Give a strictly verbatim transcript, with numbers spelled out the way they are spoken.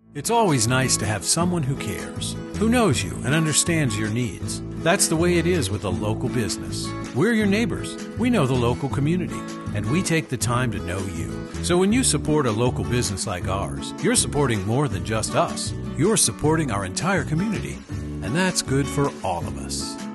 It's always nice to have someone who cares, who knows you and understands your needs. That's the way it is with a local business. We're your neighbors. We know the local community, and we take the time to know you. So when you support a local business like ours, you're supporting more than just us. You're supporting our entire community, and that's good for all of us.